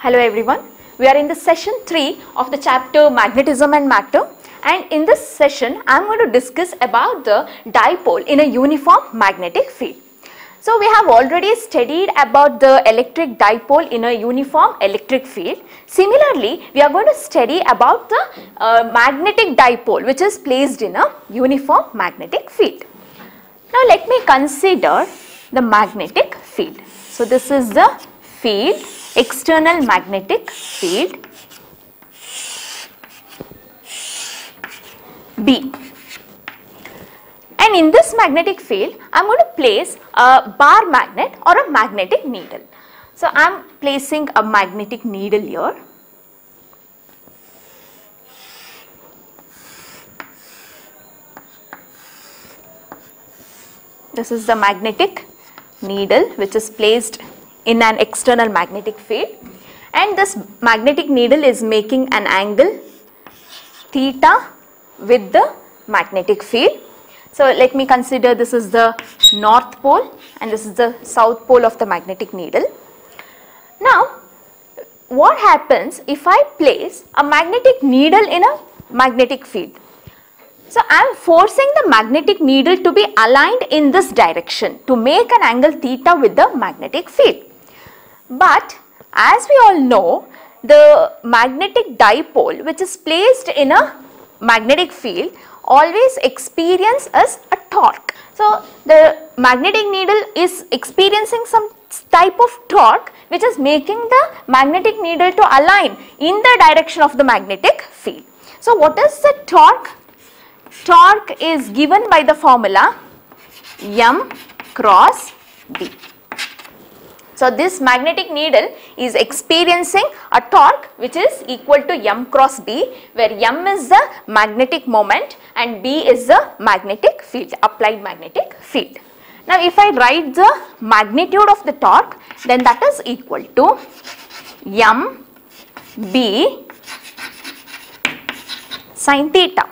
Hello everyone, we are in the session 3 of the chapter Magnetism and Matter, and in this session I am going to discuss about the dipole in a uniform magnetic field. So we have already studied about the electric dipole in a uniform electric field. Similarly, we are going to study about the magnetic dipole which is placed in a uniform magnetic field. Now let me consider the magnetic field. So this is the field, external magnetic field B. And in this magnetic field, I am going to place a bar magnet or a magnetic needle. So I am placing a magnetic needle here. This is the magnetic needle which is placed in an external magnetic field, and this magnetic needle is making an angle theta with the magnetic field. So let me consider this is the north pole and this is the south pole of the magnetic needle. Now what happens if I place a magnetic needle in a magnetic field? So I am forcing the magnetic needle to be aligned in this direction to make an angle theta with the magnetic field. But as we all know, the magnetic dipole which is placed in a magnetic field always experiences a torque. So the magnetic needle is experiencing some type of torque which is making the magnetic needle to align in the direction of the magnetic field. So what is the torque? Torque is given by the formula M cross B. So this magnetic needle is experiencing a torque which is equal to M cross B, where M is the magnetic moment and B is the magnetic field, applied magnetic field. Now if I write the magnitude of the torque, then that is equal to M B sin theta.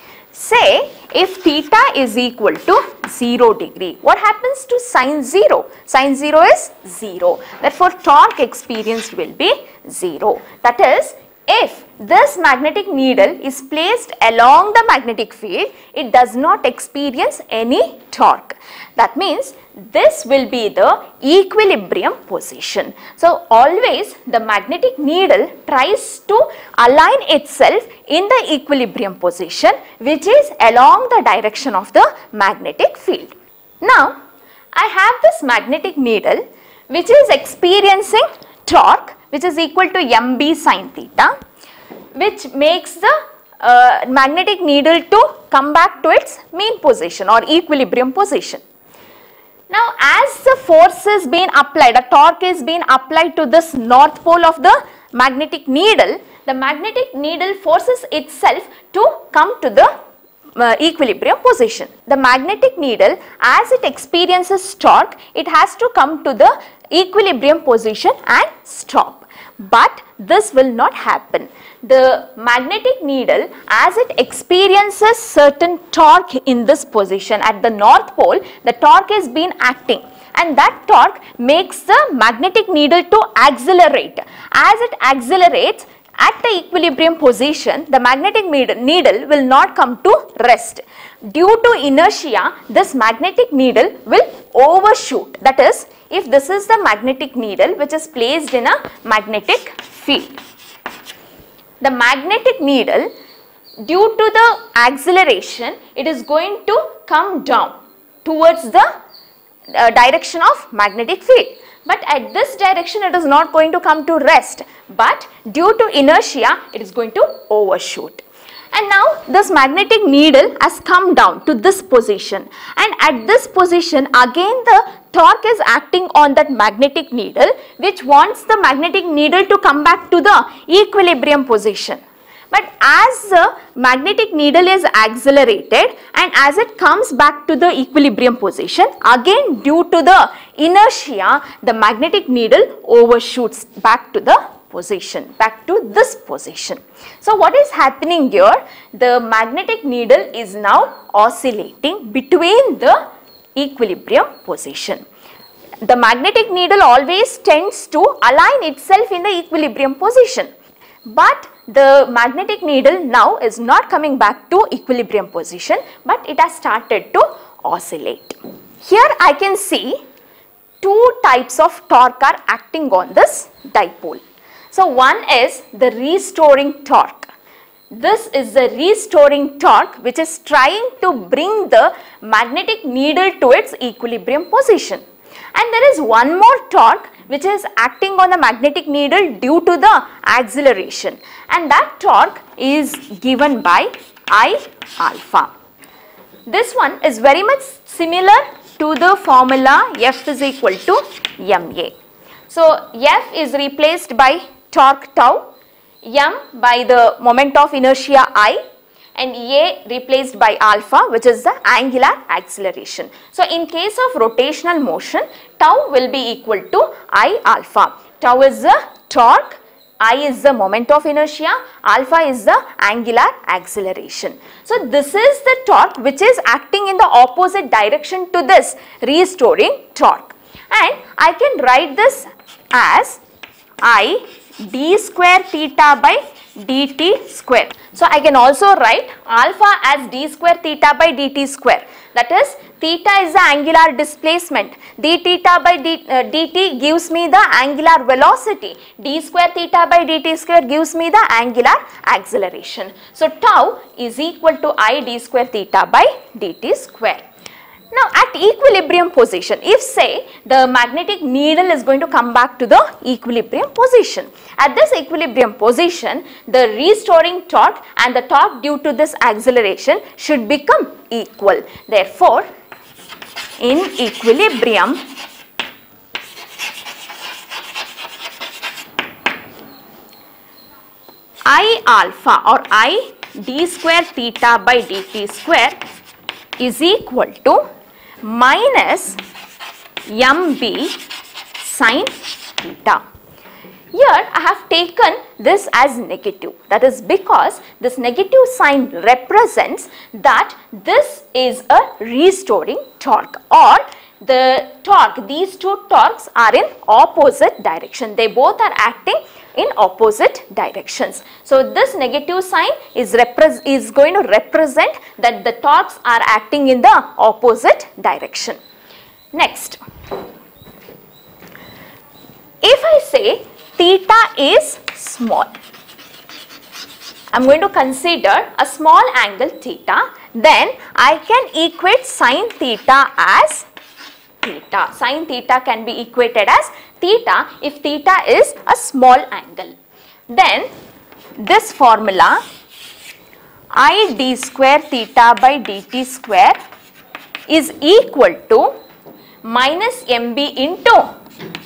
Say if theta is equal to 0 degree, what happens to sin 0? Sin 0 is 0. Therefore, torque experienced will be 0. That is, if this magnetic needle is placed along the magnetic field, it does not experience any torque. That means this will be the equilibrium position. So always the magnetic needle tries to align itself in the equilibrium position which is along the direction of the magnetic field. Now I have this magnetic needle which is experiencing torque which is equal to MB sin theta, which makes the magnetic needle to come back to its mean position or equilibrium position. Now as the force is being applied, a torque is being applied to this north pole of the magnetic needle, the magnetic needle forces itself to come to the equilibrium position. The magnetic needle, as it experiences torque, it has to come to the equilibrium position and stop. But this will not happen. The magnetic needle, as it experiences certain torque in this position at the north pole, the torque is being acting, and that torque makes the magnetic needle to accelerate. As it accelerates at the equilibrium position, the magnetic needle will not come to rest. Due to inertia, this magnetic needle will overshoot. That is, if this is the magnetic needle which is placed in a magnetic field, the magnetic needle, due to the acceleration, it is going to come down towards the direction of magnetic field. But at this direction it is not going to come to rest, but due to inertia it is going to overshoot. And now this magnetic needle has come down to this position, and at this position again the torque is acting on that magnetic needle which wants the magnetic needle to come back to the equilibrium position. But as the magnetic needle is accelerated and as it comes back to the equilibrium position, again due to the inertia the magnetic needle overshoots back to the position, back to this position. So what is happening here? The magnetic needle is now oscillating between the equilibrium position. the magnetic needle always tends to align itself in the equilibrium position. But the magnetic needle now is not coming back to equilibrium position, but it has started to oscillate. Here I can see two types of torque are acting on this dipole. So one is the restoring torque. This is the restoring torque which is trying to bring the magnetic needle to its equilibrium position. And there is one more torque which is acting on the magnetic needle due to the acceleration, and that torque is given by I alpha. This one is very much similar to the formula F is equal to ma. So F is replaced by torque tau, m by the moment of inertia I, and a replaced by alpha, which is the angular acceleration. So in case of rotational motion, tau will be equal to I alpha. Tau is the torque, I is the moment of inertia, alpha is the angular acceleration. So this is the torque which is acting in the opposite direction to this restoring torque, and I can write this as I d square theta by dt square. So I can also write alpha as d square theta by dt square. That is, theta is the angular displacement. d theta by dt gives me the angular velocity. D square theta by dt square gives me the angular acceleration. So tau is equal to I d square theta by dt square. Now at equilibrium position, if say the magnetic needle is going to come back to the equilibrium position, at this equilibrium position the restoring torque and the torque due to this acceleration should become equal. Therefore, in equilibrium, I alpha or I d square theta by dt square is equal to minus mb sin theta. Here I have taken this as negative. That is because this negative sign represents that this is a restoring torque, or the torque, these two torques are in opposite direction. They both are acting in opposite directions. So this negative sign is going to represent that the torques are acting in the opposite direction. Next, if I say theta is small, I am going to consider a small angle theta, then I can equate sin theta as theta. Sin theta can be equated as theta if theta is a small angle. Then this formula I d square theta by dt square is equal to minus mb into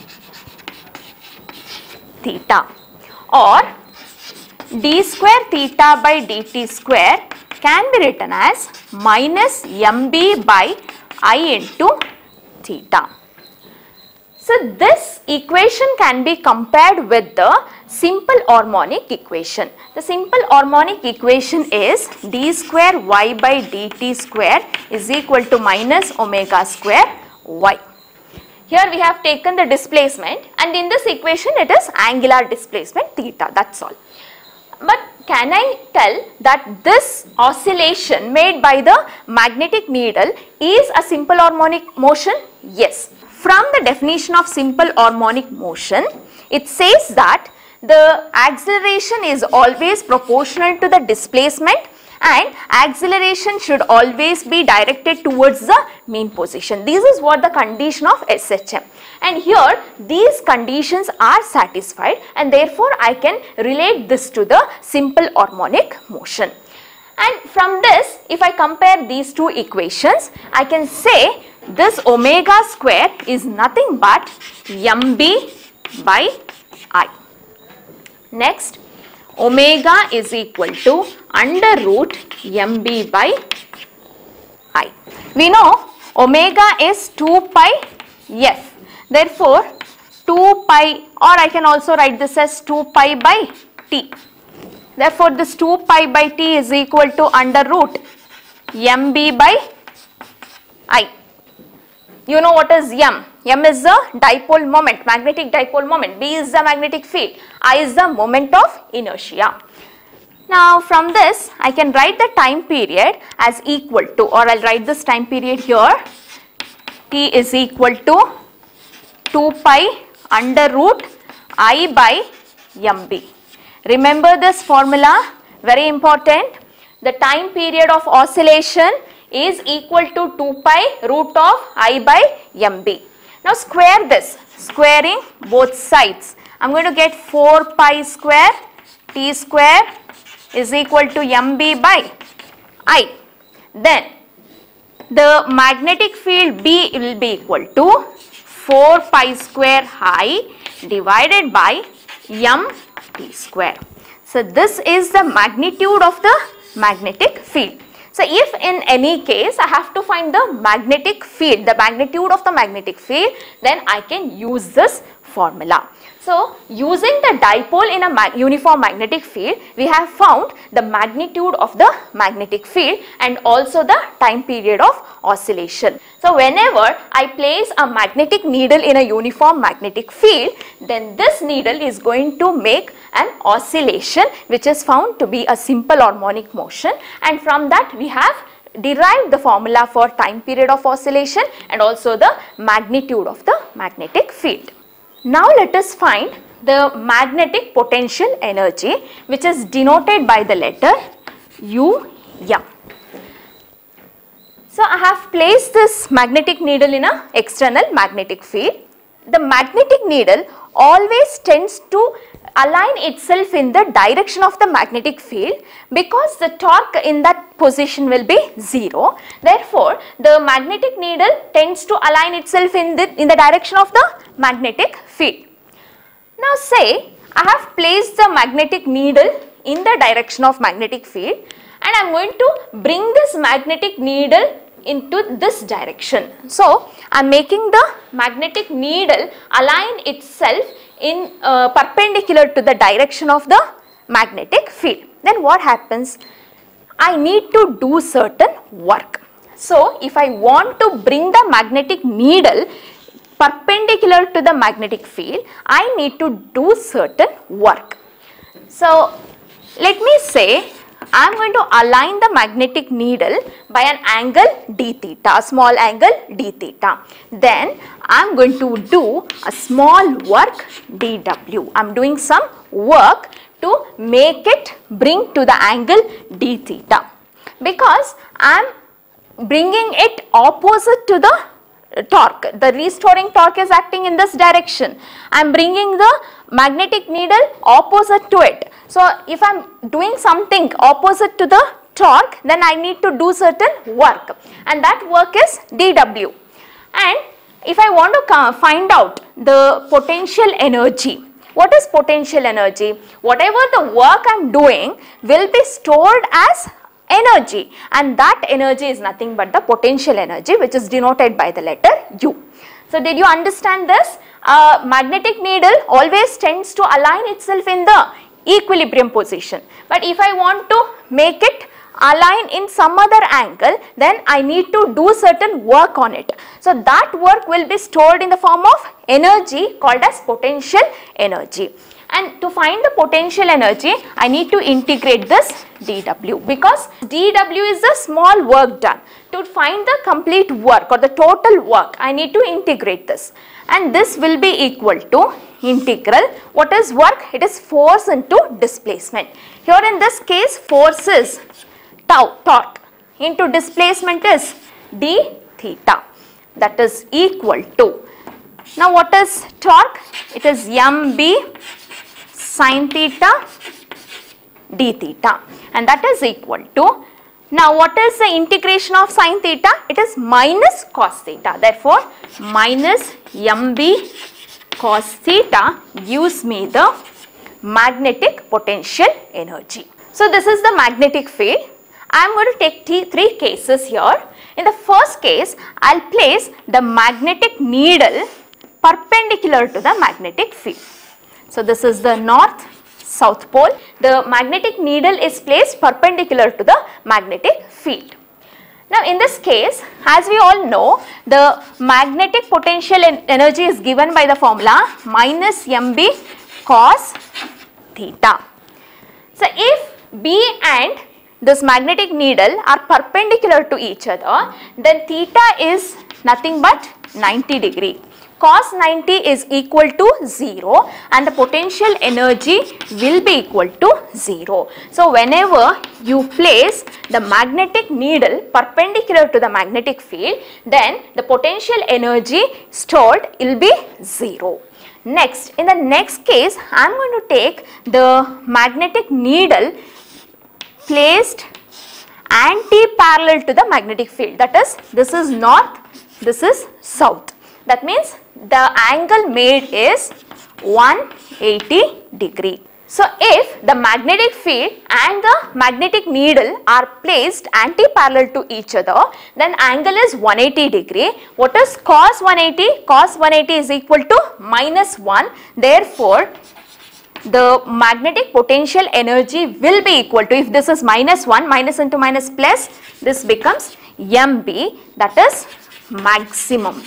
theta, or d square theta by dt square can be written as minus mb by I into theta. So this equation can be compared with the simple harmonic equation. The simple harmonic equation is d square y by dt square is equal to minus omega square y. Here we have taken the displacement, and in this equation it is angular displacement theta, that's all. But can I tell that this oscillation made by the magnetic needle is a simple harmonic motion? Yes. From the definition of simple harmonic motion, it says that the acceleration is always proportional to the displacement, and acceleration should always be directed towards the mean position. This is what the condition of SHM, and here these conditions are satisfied, and therefore I can relate this to the simple harmonic motion. And from this, if I compare these two equations, I can say this omega square is nothing but mb by I. Next, omega is equal to under root mb by I. We know omega is 2 pi f. Therefore, 2 pi, or I can also write this as 2 pi by t. Therefore, this 2 pi by t is equal to under root mb by I. You know what is m? M is the dipole moment, magnetic dipole moment, B is the magnetic field, I is the moment of inertia. Now from this I can write the time period as equal to, or I'll write this time period here, T is equal to 2 pi under root I by mb. Remember this formula, very important. The time period of oscillation is equal to 2 pi root of I by mb. Now square this, squaring both sides. I am going to get 4 pi square T square is equal to mb by I. Then the magnetic field B will be equal to 4 pi square I divided by mt square. So this is the magnitude of the magnetic field. So if in any case I have to find the magnetic field, the magnitude of the magnetic field, then I can use this formula. So using the dipole in a uniform magnetic field, we have found the magnitude of the magnetic field and also the time period of oscillation. So whenever I place a magnetic needle in a uniform magnetic field, then this needle is going to make an oscillation which is found to be a simple harmonic motion, and from that we have derived the formula for time period of oscillation and also the magnitude of the magnetic field. Now let us find the magnetic potential energy, which is denoted by the letter UM. So I have placed this magnetic needle in an external magnetic field. The magnetic needle always tends to align itself in the direction of the magnetic field because the torque in that position will be 0. Therefore, the magnetic needle tends to align itself in the direction of the magnetic field. Now say I have placed the magnetic needle in the direction of magnetic field and I am going to bring this magnetic needle into this direction. So I am making the magnetic needle align itself in perpendicular to the direction of the magnetic field. Then what happens? I need to do certain work. So if I want to bring the magnetic needle perpendicular to the magnetic field, I need to do certain work. So let me say I am going to align the magnetic needle by an angle d theta, small angle d theta. Then I am going to do a small work dw. I am doing some work to make it bring to the angle d theta because I am bringing it opposite to the torque. The restoring torque is acting in this direction. I am bringing the magnetic needle opposite to it. So if I am doing something opposite to the torque, then I need to do certain work, and that work is dw. And if I want to find out the potential energy, what is potential energy? Whatever the work I am doing will be stored as energy, and that energy is nothing but the potential energy, which is denoted by the letter U. So did you understand this? Magnetic needle always tends to align itself in the equilibrium position, but if I want to make it align in some other angle, then I need to do certain work on it. So that work will be stored in the form of energy called as potential energy. And to find the potential energy, I need to integrate this dw because dw is the small work done. To find the complete work or the total work, I need to integrate this, and this will be equal to integral. What is work? It is force into displacement. Here in this case, force is tau, torque, into displacement is d theta, that is equal to. Now what is torque? It is mb sin theta d theta, and that is equal to, now what is the integration of sin theta? It is minus cos theta. Therefore minus mb cos theta gives me the magnetic potential energy. So this is the magnetic field. I am going to take three cases here. In the first case, I will place the magnetic needle perpendicular to the magnetic field. So this is the north south pole. The magnetic needle is placed perpendicular to the magnetic field. Now in this case, as we all know, the magnetic potential energy is given by the formula minus mb cos theta. So if B and this magnetic needle are perpendicular to each other, then theta is nothing but 90 degree. Cos 90 is equal to 0 and the potential energy will be equal to 0. So whenever you place the magnetic needle perpendicular to the magnetic field, then the potential energy stored will be 0. Next, in the next case, I am going to take the magnetic needle placed anti-parallel to the magnetic field, that is, this is north, this is south. That means the angle made is 180 degree. So if the magnetic field and the magnetic needle are placed anti-parallel to each other, then angle is 180 degree. What is cos 180? Cos 180 is equal to minus 1. Therefore, the magnetic potential energy will be equal to, if this is minus 1, minus into minus plus, this becomes mb, that is maximum.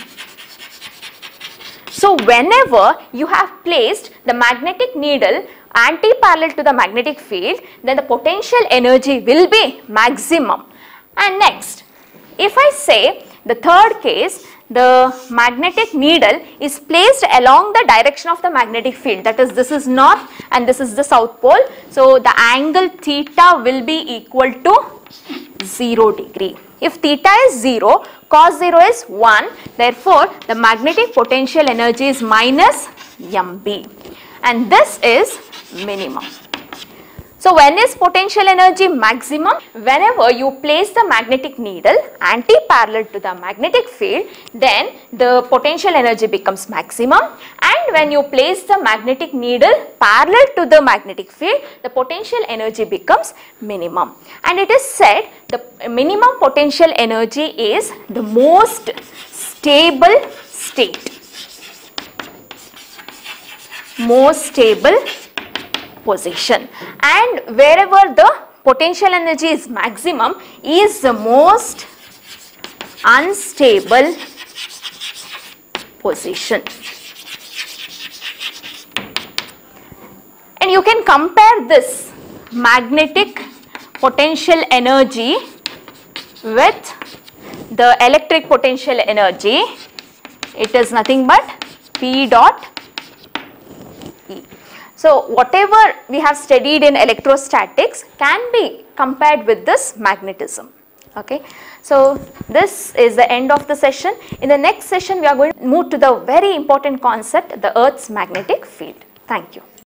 So whenever you have placed the magnetic needle anti-parallel to the magnetic field, then the potential energy will be maximum. And next, if I say the third case, the magnetic needle is placed along the direction of the magnetic field, that is, this is north and this is the south pole. So the angle theta will be equal to 0 degree. If theta is 0, cos 0 is 1, therefore the magnetic potential energy is minus mb, and this is minimum. So when is potential energy maximum? Whenever you place the magnetic needle anti-parallel to the magnetic field, then the potential energy becomes maximum, and when you place the magnetic needle parallel to the magnetic field, the potential energy becomes minimum. And it is said the minimum potential energy is the most stable state. Most stable position, and wherever the potential energy is maximum is the most unstable position. And you can compare this magnetic potential energy with the electric potential energy. It is nothing but P dot E. So whatever we have studied in electrostatics can be compared with this magnetism. Okay. So this is the end of the session. In the next session we are going to move to the very important concept, the Earth's magnetic field. Thank you.